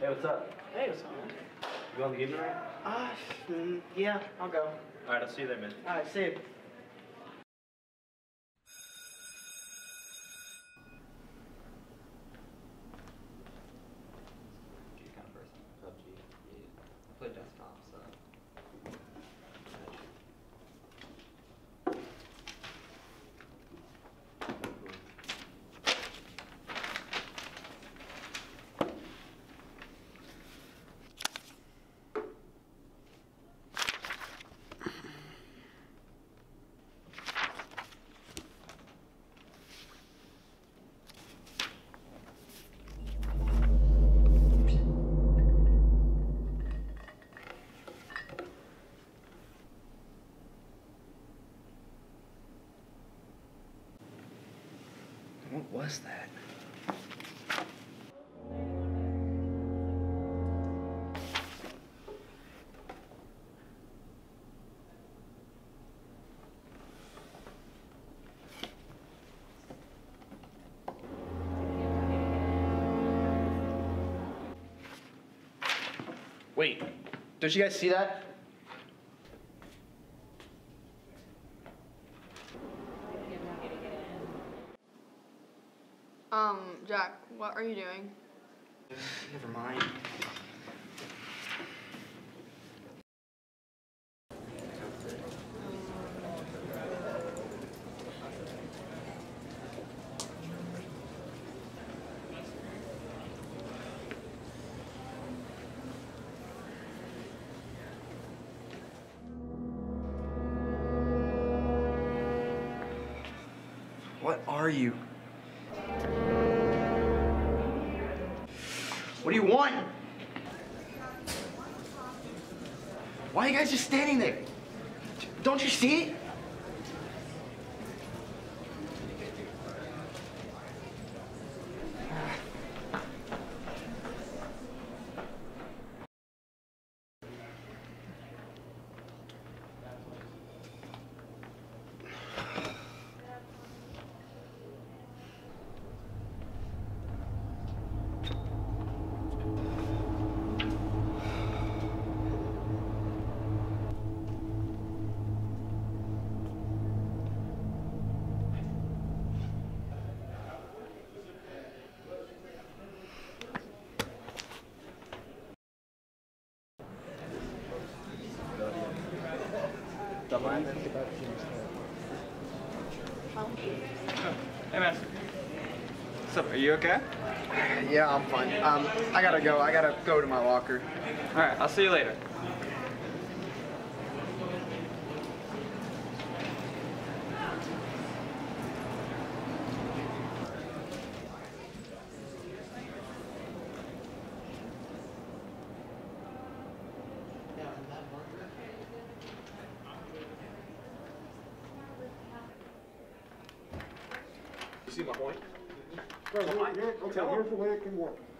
Hey, what's up? Hey, what's up, man? You going to the game tonight? Yeah, I'll go. Alright, I'll see you there, man. Alright, see you. Kind of person. PUBG. Yeah. I play desktop, so. What was that? Wait, did you guys see that? Jack, what are you doing? Never mind. What are you? What do you want? Why are you guys just standing there? Don't you see it? Hey man, what's up? Are you okay? Yeah, I'm fine. I gotta go. I gotta go to my locker. All right, I'll see you later. You see my point? Here's the way it can work.